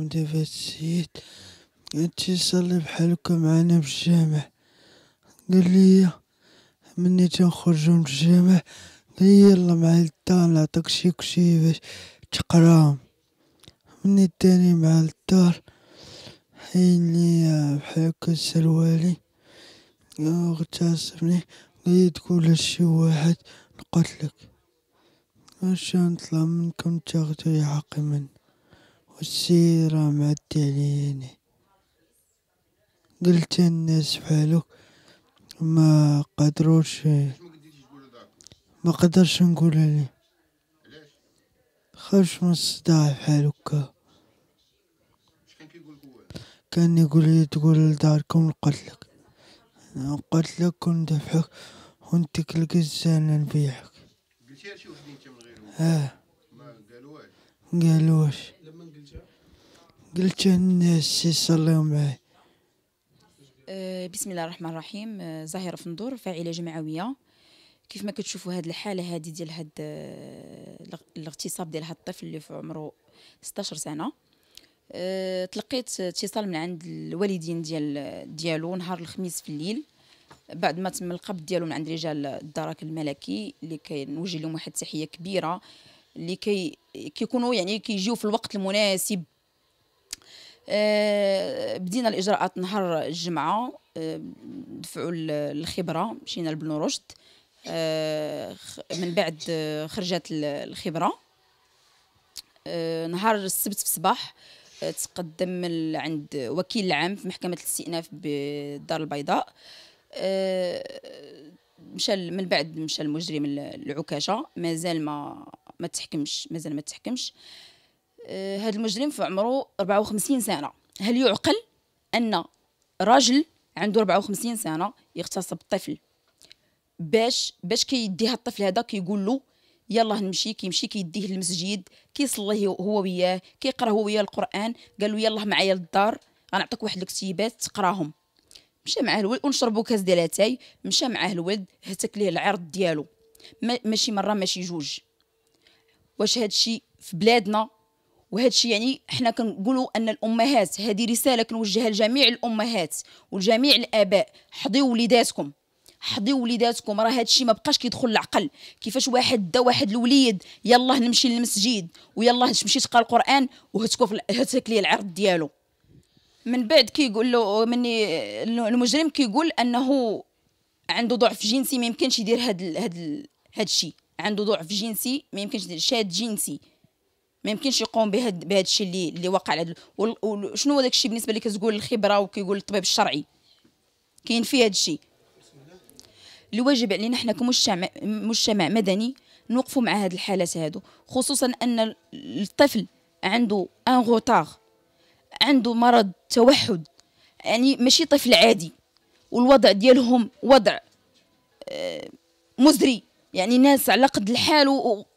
مدافع السيد اتصل بحالك معنا بالجامع، قال لي مني تنخرجو من الجامع، قال لي يلا معايا للدار نعطيك شي كشي باش تقراهم. مني داني مع الدار حين لي بحال هكا سروالي اغتصبني، قال تقول لشي واحد نقتلك، واش نطلع منكم تاخدو لي حقي منه، والسيد راه معدي عليا. قلت الناس بحالو ما قدروش، ما قدرش نقول عليه، خاف من الصداع بحال هكا. كان يقول لي تقول لداركم نقتلك وندفعك ونديك القزانة نبيعك. قلتيها لشي وحدين انت من غيره؟ ما قالوهاش؟ قالوش. لما قلتها الناس يصليو معايا. بسم الله الرحمن الرحيم. زهيرة فندور، فاعلة جمعوية. كيف ما كتشوفوا هاد الحالة هادي ديال هاد الاغتصاب ديال هاد الطفل اللي في عمره 16 سنة. تلقيت اتصال من عند الوالدين ديالو نهار الخميس في الليل، بعد ما تم القبض ديالو من عند رجال الدرك الملكي، اللي كنوجه لهم واحد التحية كبيرة، اللي كيكونوا يعني كيجيو في الوقت المناسب. بدينا الاجراءات نهار الجمعه، دفعوا الخبره، مشينا لبنو رشد. من بعد خرجت الخبره. نهار السبت في الصباح تقدم عند وكيل العام في محكمه الاستئناف بالدار البيضاء. من بعد مشى المجرم العكاشه، مازال ما تحكمش. هذا المجرم في عمره 54 سنة. هل يعقل أن راجل عنده 54 سنة يغتصب الطفل؟ باش كيديها الطفل هذا، كيقول له يلا نمشي، كيمشي كيديه للمسجد، كيصلي هو وياه، كيقرا هو وياه القرآن. قال له يلا معايا للدار غنعطيك واحد الكتيبات تقراهم. مشى معاه الولد ونشربوا كاس ديال اتاي. مشى معاه الولد، هتك ليه العرض ديالو، ماشي مرة ماشي جوج. واش هادشي في بلادنا؟ وهذا الشيء يعني حنا كنقولوا ان الامهات، هذه رساله كنوجهها لجميع الامهات ولجميع الاباء، حضيوا وليداتكم. راه هذا الشيء ما بقاش كيدخل العقل. كيفاش واحد دا واحد الوليد يلاه نمشي للمسجد ويلاه تمشي تقرا القران وهتك ليه العرض ديالو. من بعد كيقول له المجرم كيقول انه عنده ضعف جنسي، ما يمكنش يدير هذا الشيء. عنده ضعف جنسي، ما يمكنش يدير شاد جنسي، ما يمكنش يقوم بهذا الشيء اللي وقع. شنو هو داك الشيء بالنسبه اللي كتقول الخبره وكيقول الطبيب الشرعي؟ كاين فيه هذا الشيء. اللي واجب علينا حنا كمجتمع مدني نوقفوا مع هذه الحالات هادو، خصوصا ان الطفل عنده ان غوتار، عنده مرض توحد، يعني ماشي طفل عادي، والوضع ديالهم وضع مزري، يعني ناس على قد الحال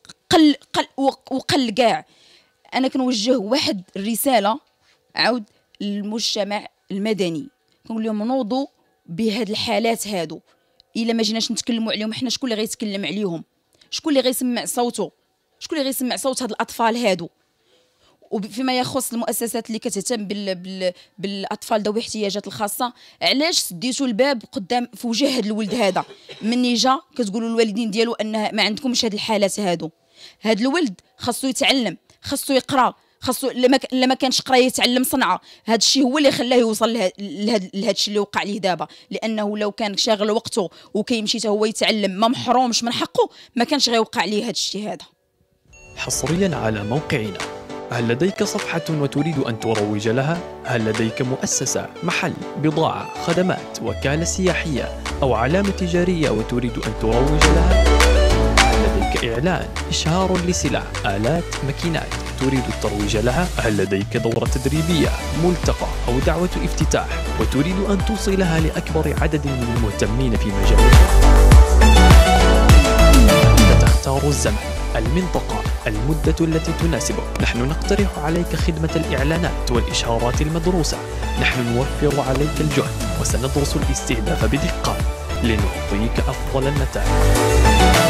وقل كاع. انا كنوجه واحد الرساله عاود للمجتمع المدني، كنقول لهم نوضوا بهاد الحالات هادو. الا ما جيناش نتكلموا عليهم حنا، شكون اللي غيتكلم عليهم؟ شكون اللي غيسمع صوته؟ شكون اللي غيسمع صوت هاد الاطفال هادو؟ وفيما يخص المؤسسات اللي كتهتم بالاطفال ذوي الاحتياجات الخاصه، علاش سديتوا الباب قدام في وجه هذا الولد هذا؟ مني جا كتقولوا للوالدين ديالو ان ما عندكمش هاد الحالات هادو. هاد الولد خاصو يتعلم، خاصو يقرا، خاصو لما كانش قرا يتعلم صنعه. هذا الشيء هو اللي خلاه يوصل لهذا الشيء اللي وقع ليه دابا، لانه لو كان شاغل وقته وكيمشي حتى هو يتعلم ما محرومش من حقه، ما كانش غيوقع ليه هذا الشيء هذا. حصريا على موقعنا. هل لديك صفحة وتريد أن تروج لها؟ هل لديك مؤسسة، محل، بضاعة، خدمات، وكالة سياحية أو علامة تجارية وتريد أن تروج لها؟ هل لديك إعلان، إشهار لسلع، آلات، ماكينات تريد الترويج لها؟ هل لديك دورة تدريبية، ملتقى أو دعوة افتتاح وتريد أن توصلها لأكبر عدد من المهتمين في مجالها؟ تختار الزمن، المنطقة، المدة التي تناسبك. نحن نقترح عليك خدمة الإعلانات والإشهارات المدروسة. نحن نوفر عليك الجهد وسندرس الاستهداف بدقة لنعطيك أفضل النتائج.